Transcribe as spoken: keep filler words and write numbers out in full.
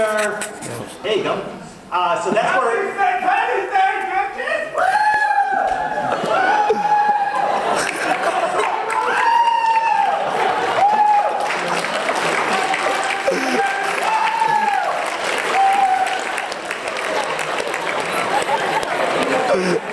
where, there you go. Uh, so that's where. Uh,